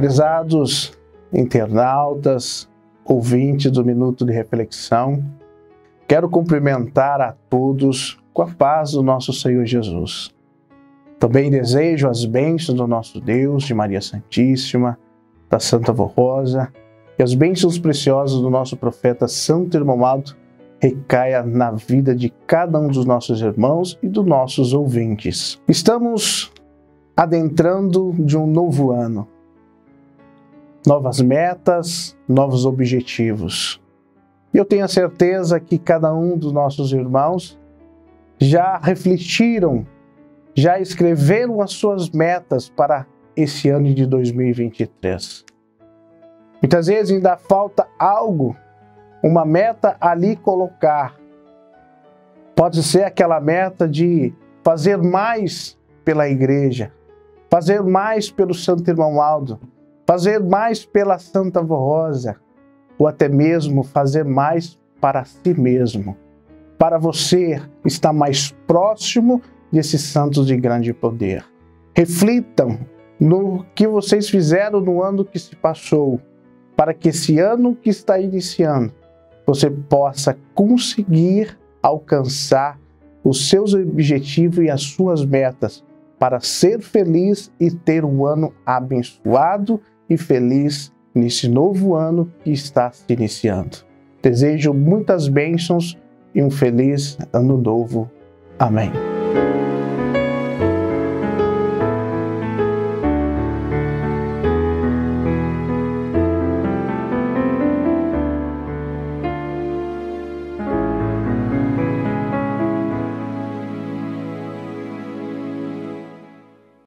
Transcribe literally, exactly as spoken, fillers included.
Prezados internautas, ouvintes do Minuto de Reflexão, quero cumprimentar a todos com a paz do nosso Senhor Jesus. Também desejo as bênçãos do nosso Deus, de Maria Santíssima, da Santa Vó Rosa, e as bênçãos preciosas do nosso profeta Santo Irmão Alto recaia na vida de cada um dos nossos irmãos e dos nossos ouvintes. Estamos adentrando de um novo ano. Novas metas, novos objetivos. E eu tenho a certeza que cada um dos nossos irmãos já refletiram, já escreveram as suas metas para esse ano de dois mil e vinte e três. Muitas vezes ainda falta algo, uma meta ali colocar. Pode ser aquela meta de fazer mais pela igreja, fazer mais pelo Santo Irmão Aldo, fazer mais pela Santa Vó Rosa, ou até mesmo fazer mais para si mesmo, para você estar mais próximo desses santos de grande poder. Reflitam no que vocês fizeram no ano que se passou, para que esse ano que está iniciando, você possa conseguir alcançar os seus objetivos e as suas metas, para ser feliz e ter um ano abençoado e feliz nesse novo ano que está se iniciando. Desejo muitas bênçãos e um feliz ano novo. Amém.